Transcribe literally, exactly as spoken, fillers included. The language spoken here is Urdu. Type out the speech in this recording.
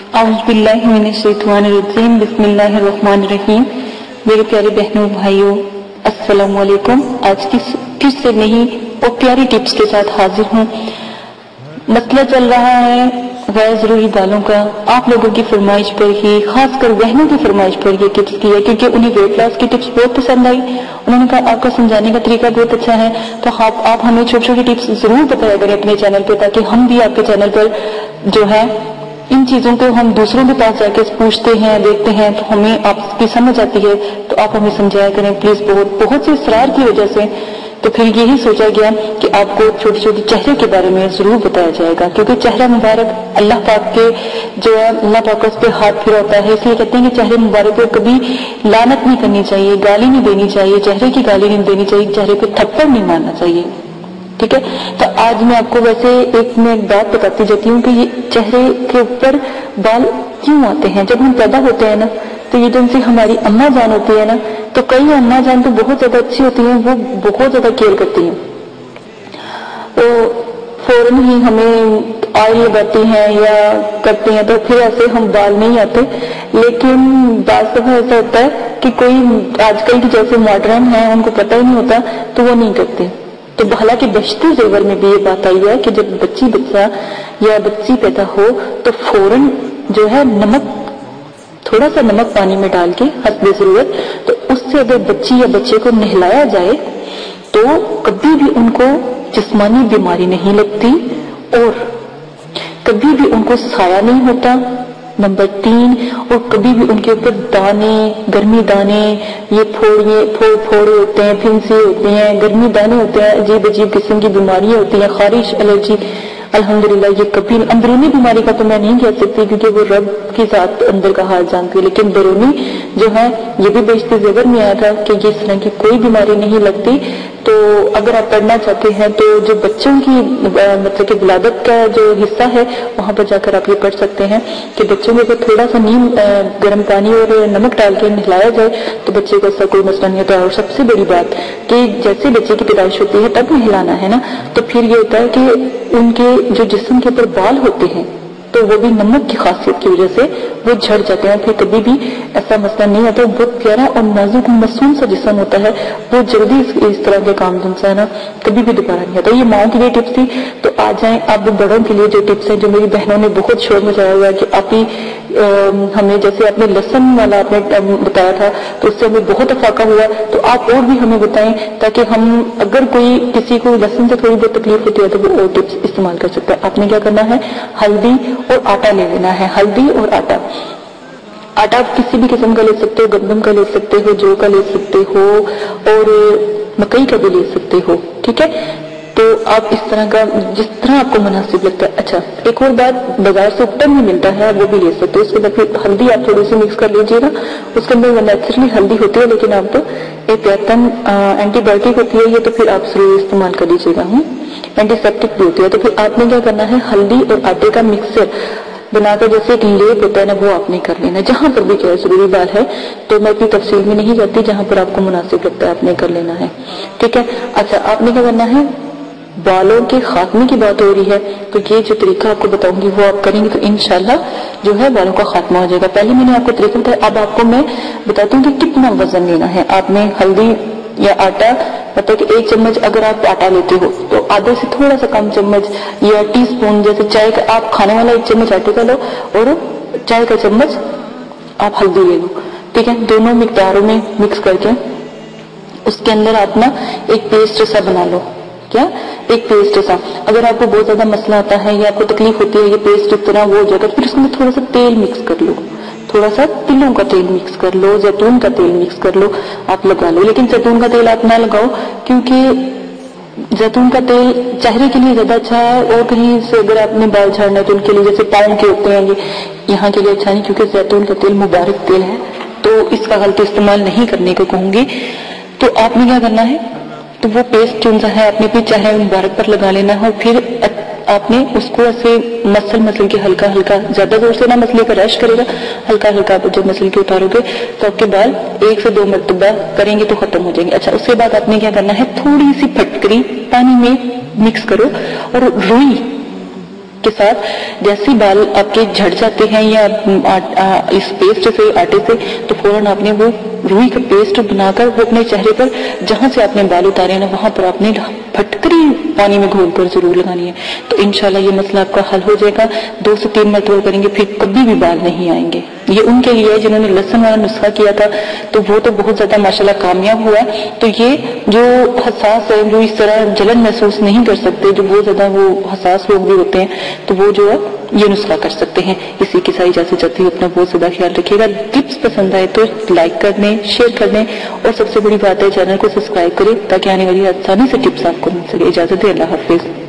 اعوذ باللہ من الشیطان الرجیم بسم اللہ الرحمن الرحیم. میرے پیارے بہنوں بھائیوں السلام علیکم. آج کی پھر سے نئی اور پیاری ٹپس کے ساتھ حاضر ہوں. مسئلہ چل رہا ہے غیر ضروری بالوں کا. آپ لوگوں کی فرمائش پر ہی, خاص کر بہنوں کی فرمائش پر یہ ٹپس کی ہے کیونکہ انہیں ویٹ لاس کی ٹپس بہت پسند آئی. انہوں نے کہا آپ کا سمجھانے کا طریقہ بہت اچھا ہے, تو آپ آپ ہمیں چھوٹی چھوٹی ٹپس ضرور بتایا کریں اپنے چینل پہ, تاکہ ہم بھی آپ کے چینل پر جو ہے ان چیزوں کو ہم دوسروں کے پاس جا کے پوچھتے ہیں, دیکھتے ہیں, تو ہمیں آپ کی سمجھ آتی ہے. تو آپ ہمیں سمجھایا کریں پلیز. بہت بہت سے اصرار کی وجہ سے تو پھر یہی سوچا گیا کہ آپ کو چھوٹی چھوٹی چہرے کے بارے میں ضرور بتایا جائے گا, کیونکہ چہرہ مبارک اللہ پاک کے جو ہے اللہ پاک اس پہ ہاتھ پھر ہوتا ہے. اس لیے کہتے ہیں کہ چہرے مبارک پہ کبھی لعنت نہیں کرنی چاہیے, گالی نہیں دینی چاہیے, چہرے کی گالی نہیں دینی چاہیے, چہرے پہ تھپڑ نہیں مارنا چاہیے. ٹھیک ہے, تو آج میں آپ کو ویسے ایک میں ایک بات بتاتی جاتی ہوں کہ یہ چہرے کے اوپر بال کیوں آتے ہیں. جب ہم پیدا ہوتے ہیں نا تو یہ جن سے ہماری اماں جان ہوتی ہے نا, تو کئی اماں جان تو بہت زیادہ اچھی ہوتی ہیں, وہ بہت زیادہ کیئر کرتی ہیں, تو فوراً ہی ہمیں آئل لگاتی ہیں یا کرتی ہیں, تو پھر ایسے ہم بال نہیں آتے. لیکن بعض دفعہ ایسا ہوتا ہے کہ کوئی آج کل کی جیسے ماڈرن ہیں ان کو پتہ ہی نہیں ہوتا تو وہ نہیں کرتے. تو حالانکہ بشتی زیور میں بھی یہ بات آئی ہے کہ جب بچی بچہ یا بچی پیدا ہو تو فوراً جو ہے نمک, تھوڑا سا نمک پانی میں ڈال کے حسب ضرورت, تو اس سے اگر بچی یا بچے کو نہلایا جائے تو کبھی بھی ان کو جسمانی بیماری نہیں لگتی اور کبھی بھی ان کو سایہ نہیں ہوتا. نمبر تین, اور کبھی بھی ان کے اوپر دانے, گرمی دانے, یہ پھوڑے پھوڑ پھوڑے ہوتے ہیں, پھنسے ہوتے ہیں, گرمی دانے ہوتے ہیں, عجیب عجیب قسم کی بیماریاں ہوتی ہیں, خارش, الرجی, الحمدللہ یہ کبھی اندرونی بیماری کا تو میں نہیں کہہ سکتی کیونکہ وہ رب کی ذات اندر کا حال جانتی ہے, لیکن بیرونی جو ہے یہ بھی بیشتر زیور میں آیا تھا کہ اس طرح کی کوئی بیماری نہیں لگتی. تو اگر آپ پڑھنا چاہتے ہیں تو جو بچوں کی مطلب کہ ولادت کا جو حصہ ہے وہاں پر جا کر آپ یہ پڑھ سکتے ہیں کہ بچوں کو اگر تھوڑا سا نیم گرم پانی اور نمک ڈال کے نہلایا جائے تو بچے کو ایسا کوئی مسئلہ نہیں ہوتا. اور سب سے بڑی بات کہ جیسے بچے کی پیدائش ہوتی ہے تب نہلانا ہے نا, تو پھر یہ ہوتا ہے کہ ان کے جو جسم کے اوپر بال ہوتے ہیں تو وہ بھی نمک کی خاصیت کی وجہ سے وہ جھڑ جاتے ہیں, پھر کبھی بھی ایسا مسئلہ نہیں ہوتا. بہت پیارا اور نازک معصوم سا جسم ہوتا ہے, وہ جلدی اس, اس طرح کے کام جن سے نا کبھی بھی دوبارہ نہیں ہوتا. یہ ماؤں کے لیے ٹپس تھی. تو آ جائیں اب بڑوں کے لیے جو ٹپس ہیں جو میری بہنوں نے بہت شور مچایا ہوا ہے کہ آپ ہی ہمیں جیسے آپ نے لہسن والا آپ نے بتایا تھا تو اس سے ہمیں بہت افاقہ ہوا, تو آپ اور بھی ہمیں بتائیں تاکہ ہم اگر کوئی کسی کو لہسن سے تھوڑی بہت تکلیف ہوتی ہے تو وہ اور ٹپس استعمال کر سکتا ہے. آپ نے کیا کرنا ہے, ہلدی اور آٹا لے لینا ہے. ہلدی اور آٹا, آٹا آپ کسی بھی قسم کا لے سکتے ہو, گندم کا لے سکتے ہو, جو کا لے سکتے ہو, اور مکئی کا بھی لے سکتے ہو. ٹھیک ہے, تو آپ اس طرح کا جس طرح آپ کو مناسب لگتا ہے. اچھا ایک اور بات, بازار سے اپٹن بھی ملتا ہے وہ بھی لے سکتے ہو. اس کے بعد پھر ہلدی آپ تھوڑی سی مکس کر لیجیے گا, اس کے اندر نیچرلی ہلدی ہوتی ہے لیکن آپ تو احتیاطاً اینٹی بایوٹک ہوتی ہے یہ, تو پھر آپ ضرور استعمال کر لیجیے گا. اینٹی سیپٹک بھی ہوتی ہے. تو پھر آپ نے کیا کرنا ہے, ہلدی اور آٹے کا مکسر بنا کر جیسے ایک لیپ ہوتا ہے نا وہ آپ نے کر لینا. جہاں پر بھی کیا ضروری بات ہے تو میں اتنی تفصیل میں نہیں جاتی, جہاں پر آپ کو مناسب لگتا ہے آپ نے کر لینا ہے. ٹھیک ہے. اچھا آپ نے کیا کرنا ہے, بالوں کے خاتمے کی بات ہو رہی ہے تو یہ جو طریقہ آپ کو بتاؤں گی وہ آپ کریں گے تو انشاءاللہ جو ہے بالوں کا خاتمہ ہو جائے گا. پہلے میں نے آپ کو طریقہ بتایا, اب آپ کو میں بتاتی ہوں کہ کتنا وزن لینا ہے. آپ نے ہلدی یا آٹا مطلب کہ ایک چمچ اگر آپ آٹا لیتے ہو تو آدھے سے تھوڑا سا کم چمچ یا ٹی سپون جیسے چائے کا, آپ کھانے والا ایک چمچ آٹے کا لو اور چائے کا چمچ آپ ہلدی لے لو. ٹھیک ہے, دونوں مقداروں میں مکس کر کے اس کے اندر آپ نا ایک پیسٹ سا بنا لو. کیا ایک پیسٹ سا, اگر آپ کو بہت زیادہ مسئلہ آتا ہے یا آپ کو تکلیف ہوتی ہے یہ پیسٹ اس طرح وہ ہو جائے گا, پھر اس میں تھوڑا سا تیل مکس کر لو, تھوڑا سا تلوں کا تیل مکس کر لو, زیتون کا تیل مکس کر لو, آپ لگا لو. لیکن زیتون کا تیل آپ نہ لگاؤ کیونکہ زیتون کا تیل چہرے کے لیے زیادہ اچھا ہے, اور کہیں سے اگر آپ نے بال جھاڑنا ہے تو ان کے لیے جیسے پاؤں کے ہوتے ہیں یہ یہاں کے لیے اچھا نہیں, کیونکہ زیتون کا تیل مبارک تیل ہے تو اس کا غلط استعمال نہیں کرنے کو کہوں گی. تو آپ نے کیا کرنا ہے, تو وہ پیسٹ جو ہے آپ نے اپنے چہرے مبارک پر لگا لینا ہے, اور پھر آپ نے اس کو ایسے مسل مسل کے ہلکا ہلکا, زیادہ زور سے نہ مسلے کا رش کرے گا, ہلکا ہلکا جب مسل کے اتارو گے تو آپ کے بال ایک سے دو مرتبہ کریں گے تو ختم ہو جائیں گے. اچھا اس کے بعد آپ نے کیا کرنا ہے, تھوڑی سی پھٹکری پانی میں مکس کرو اور روئی کے ساتھ جیسے بال آپ کے جھڑ جاتے ہیں یا اس پیسٹ سے آٹے سے تو فوراً آپ نے وہ روئی کا پیسٹ بنا کر وہ اپنے چہرے پر جہاں سے آپ نے بال اتارے نا وہاں پر آپ نے پھٹکری پانی میں گھول کر ضرور لگانی ہے. تو انشاءاللہ یہ مسئلہ آپ کا حل ہو جائے گا. دو سے تین مرتبہ کریں گے پھر کبھی بھی بال نہیں آئیں گے. یہ ان کے لیے جنہوں نے لہسن والا نسخہ کیا تھا تو وہ تو بہت زیادہ ماشاءاللہ کامیاب ہوا. تو یہ جو حساس ہے، جو اس طرح جلن محسوس نہیں کر سکتے، جو بہت زیادہ وہ حساس لوگ بھی ہوتے ہیں، تو وہ جو ہے یہ نسخہ کر سکتے ہیں. اسی کے ساتھ اجازت چاہتی ہوں، اپنا بہت زیادہ خیال رکھیے گا. ٹپس پسند آئے تو لائک کر دیں، شیئر کر دیں، اور سب سے بڑی بات ہے چینل کو سبسکرائب کریں تاکہ آنے والی آسانی سے ٹپس آپ کو مل سکے. اجازت ہے، اللہ حافظ.